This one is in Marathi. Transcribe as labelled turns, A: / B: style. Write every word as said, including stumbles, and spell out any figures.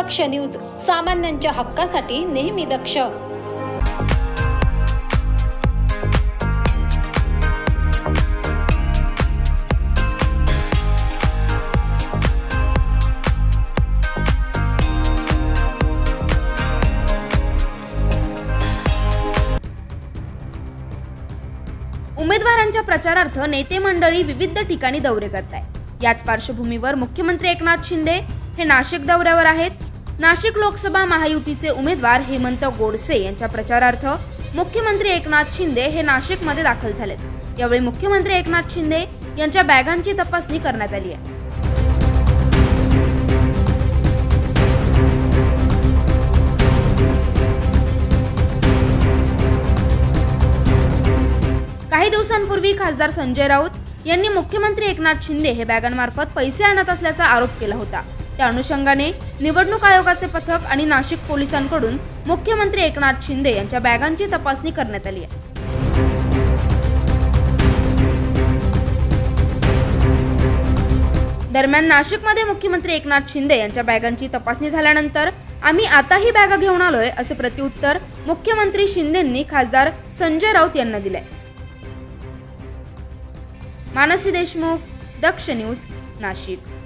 A: दक्ष न्यूज, सामान्यांच्या हक्कासाठी नेहमी दक्ष।
B: उमेदवारांच्या प्रचारार्थ नेते मंडळी विविध ठिकाणी दौरे करत आहेत। याच पार्श्वभूमीवर मुख्यमंत्री एकनाथ शिंदे हे नाशिक दौऱ्यावर आहेत। नाशिक लोकसभा महायुतीचे उमेदवार हेमंत गोडसे यांच्या प्रचारार्थ मुख्यमंत्री एकनाथ शिंदे हे नाशिकमध्ये दाखल झालेत। यावेळी मुख्यमंत्री एकनाथ शिंदे यांच्या बॅगांची तपासणी करण्यात आली आहे। काही दिवसांपूर्वी खासदार संजय राऊत यांनी मुख्यमंत्री एकनाथ शिंदे हे बॅगांमार्फत पैसे आणत असल्याचा आरोप केला होता। त्या अनुषंगाने निवडणूक आयोगाचे पथक आणि नाशिक पोलिसांकडून मुख्यमंत्री एकनाथ शिंदे यांच्या बॅगांची तपासणी करण्यात आली आहे। दरम्यान नाशिकमध्ये मुख्यमंत्री एकनाथ शिंदे यांच्या बॅगांची तपासणी झाल्यानंतर आम्ही आताही बॅगा घेऊन आलोय असे प्रत्युत्तर मुख्यमंत्री शिंदेंनी खासदार संजय राऊत यांना दिले। मानसी देशमुख, दक्ष न्यूज, नाशिक।